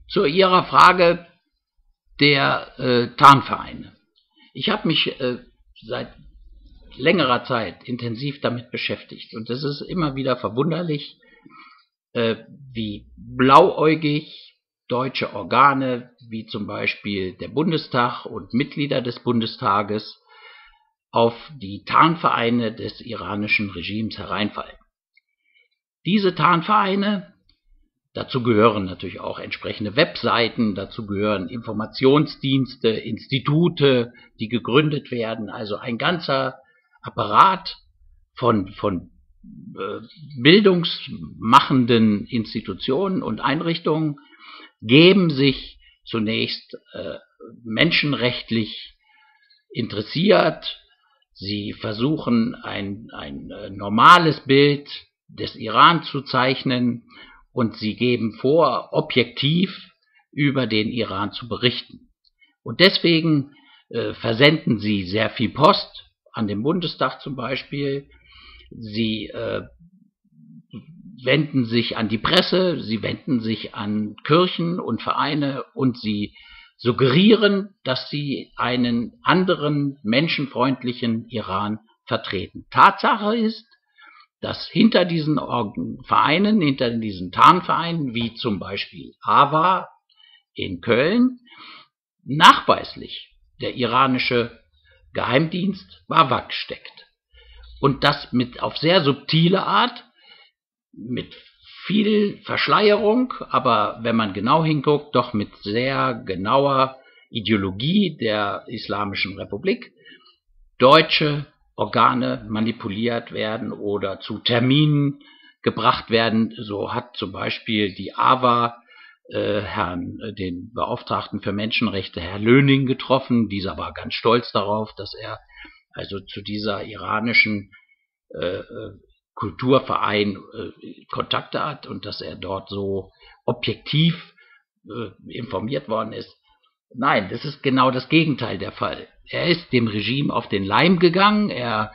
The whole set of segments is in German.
Zu Ihrer Frage der Tarnvereine. Ich habe mich seit längerer Zeit intensiv damit beschäftigt und es ist immer wieder verwunderlich, wie blauäugig deutsche Organe, wie zum Beispiel der Bundestag und Mitglieder des Bundestages, auf die Tarnvereine des iranischen Regimes hereinfallen. Diese Tarnvereine, dazu gehören natürlich auch entsprechende Webseiten, dazu gehören Informationsdienste, Institute, die gegründet werden, also ein ganzer Apparat von bildungsmachenden Institutionen und Einrichtungen geben sich zunächst menschenrechtlich interessiert. Sie versuchen ein normales Bild des Iran zu zeichnen und sie geben vor, objektiv über den Iran zu berichten. Und deswegen versenden sie sehr viel Post an den Bundestag zum Beispiel. Sie wenden sich an die Presse, sie wenden sich an Kirchen und Vereine und sie suggerieren, dass sie einen anderen menschenfreundlichen Iran vertreten. Tatsache ist, dass hinter diesen Vereinen, hinter diesen Tarnvereinen, wie zum Beispiel AWA in Köln, nachweislich der iranische Geheimdienst WAWAK steckt. Und das auf sehr subtile Art, mit viel Verschleierung, aber wenn man genau hinguckt, doch mit sehr genauer Ideologie der Islamischen Republik, deutsche Organe manipuliert werden oder zu Terminen gebracht werden. So hat zum Beispiel die AWA den Beauftragten für Menschenrechte, Herr Löning, getroffen. Dieser war ganz stolz darauf, dass er also zu dieser iranischen Kulturverein Kontakte hat und dass er dort so objektiv informiert worden ist. Nein, das ist genau das Gegenteil der Fall. Er ist dem Regime auf den Leim gegangen,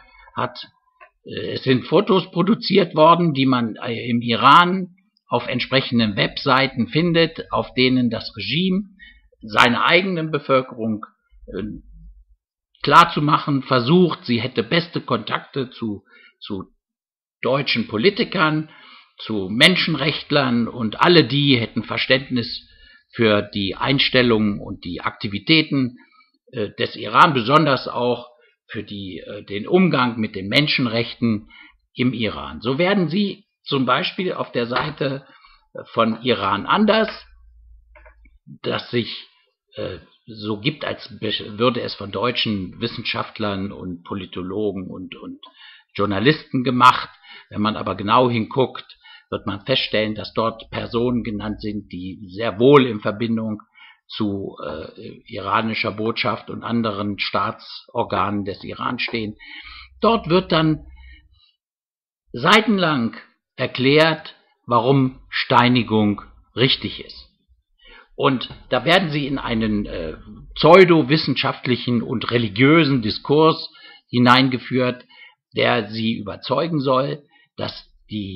es sind Fotos produziert worden, die man im Iran auf entsprechenden Webseiten findet, auf denen das Regime seiner eigenen Bevölkerung klarzumachen versucht, sie hätte beste Kontakte zu deutschen Politikern, zu Menschenrechtlern und alle die hätten Verständnis für die Einstellungen und die Aktivitäten des Iran, besonders auch für den Umgang mit den Menschenrechten im Iran. So werden sie zum Beispiel auf der Seite von Iran anders, das sich so gibt, als würde es von deutschen Wissenschaftlern und Politologen und Journalisten gemacht. Wenn man aber genau hinguckt, wird man feststellen, dass dort Personen genannt sind, die sehr wohl in Verbindung zu iranischer Botschaft und anderen Staatsorganen des Iran stehen. Dort wird dann seitenlang erklärt, warum Steinigung richtig ist. Und da werden sie in einen pseudowissenschaftlichen und religiösen Diskurs hineingeführt, der sie überzeugen soll, dass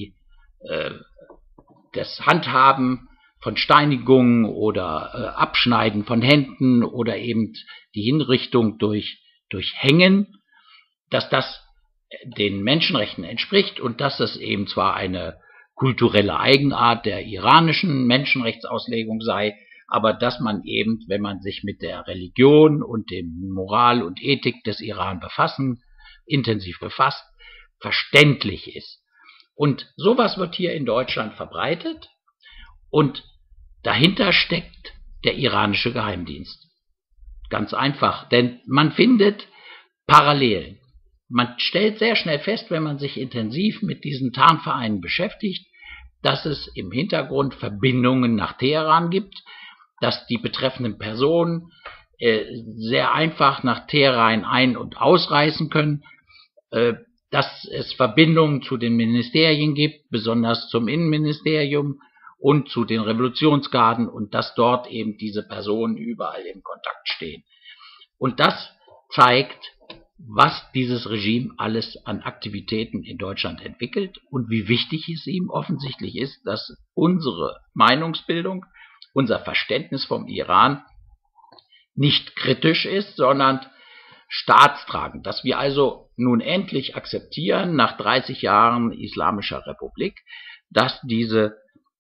das Handhaben von Steinigungen oder Abschneiden von Händen oder eben die Hinrichtung durch Hängen, dass das den Menschenrechten entspricht und dass es eben zwar eine kulturelle Eigenart der iranischen Menschenrechtsauslegung sei, aber dass man eben, wenn man sich mit der Religion und dem Moral und Ethik des Iran intensiv befasst, verständlich ist. Und sowas wird hier in Deutschland verbreitet und dahinter steckt der iranische Geheimdienst. Ganz einfach, denn man findet Parallelen. Man stellt sehr schnell fest, wenn man sich intensiv mit diesen Tarnvereinen beschäftigt, dass es im Hintergrund Verbindungen nach Teheran gibt, dass die betreffenden Personen sehr einfach nach Teheran ein- und ausreisen können, dass es Verbindungen zu den Ministerien gibt, besonders zum Innenministerium und zu den Revolutionsgarden und dass dort eben diese Personen überall im Kontakt stehen. Und das zeigt, was dieses Regime alles an Aktivitäten in Deutschland entwickelt und wie wichtig es ihm offensichtlich ist, dass unsere Meinungsbildung, unser Verständnis vom Iran nicht kritisch ist, sondern staatstragend, dass wir also nun endlich akzeptieren, nach 30 Jahren Islamischer Republik, dass dieser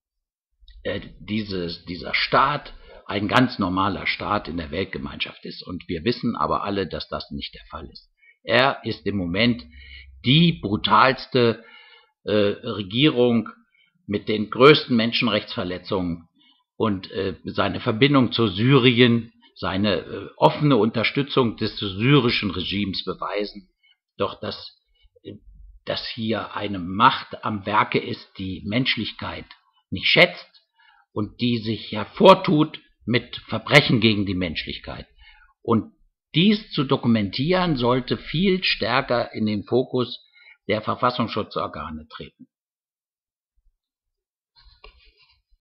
Staat ein ganz normaler Staat in der Weltgemeinschaft ist. Und wir wissen aber alle, dass das nicht der Fall ist. Er ist im Moment die brutalste Regierung mit den größten Menschenrechtsverletzungen und seine Verbindung zu Syrien, seine offene Unterstützung des syrischen Regimes beweisen. Doch dass hier eine Macht am Werke ist, die Menschlichkeit nicht schätzt und die sich hervortut mit Verbrechen gegen die Menschlichkeit. Und dies zu dokumentieren sollte viel stärker in den Fokus der Verfassungsschutzorgane treten.